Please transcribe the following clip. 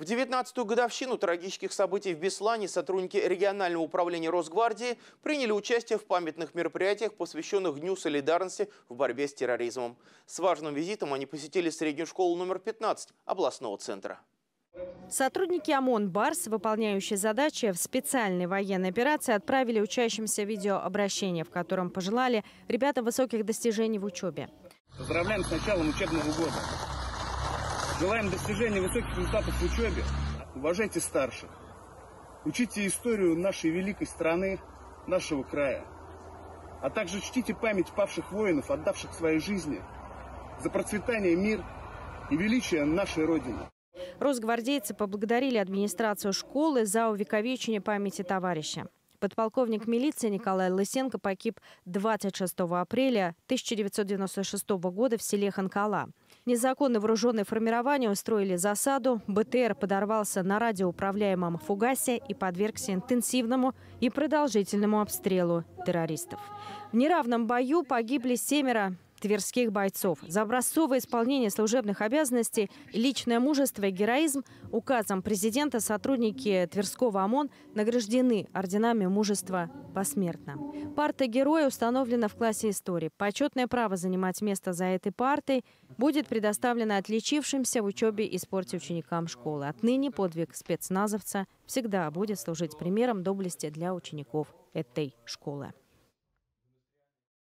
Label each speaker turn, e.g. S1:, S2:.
S1: В 19-ю годовщину трагических событий в Беслане сотрудники регионального управления Росгвардии приняли участие в памятных мероприятиях, посвященных Дню солидарности в борьбе с терроризмом. С важным визитом они посетили среднюю школу номер 15 областного центра.
S2: Сотрудники ОМОН «Барс», выполняющие задачи в специальной военной операции, отправили учащимся видеообращение, в котором пожелали ребятам высоких достижений в учебе.
S3: Поздравляем с началом учебного года. Желаем достижения высоких результатов в учебе. Уважайте старших. Учите историю нашей великой страны, нашего края. А также чтите память павших воинов, отдавших свои жизни за процветание, мир и величие нашей Родины.
S2: Росгвардейцы поблагодарили администрацию школы за увековечение памяти товарища. Подполковник милиции Николай Лысенко погиб 26 апреля 1996 года в селе Ханкала. Незаконно вооруженные формирования устроили засаду. БТР подорвался на радиоуправляемом фугасе и подвергся интенсивному и продолжительному обстрелу террористов. В неравном бою погибли 7 тверских бойцов. За образцовое исполнение служебных обязанностей, личное мужество и героизм указом президента сотрудники Тверского ОМОН награждены орденами мужества посмертно. Парта героя установлена в классе истории. Почетное право занимать место за этой партой будет предоставлено отличившимся в учебе и спорте ученикам школы. Отныне подвиг спецназовца всегда будет служить примером доблести для учеников этой школы.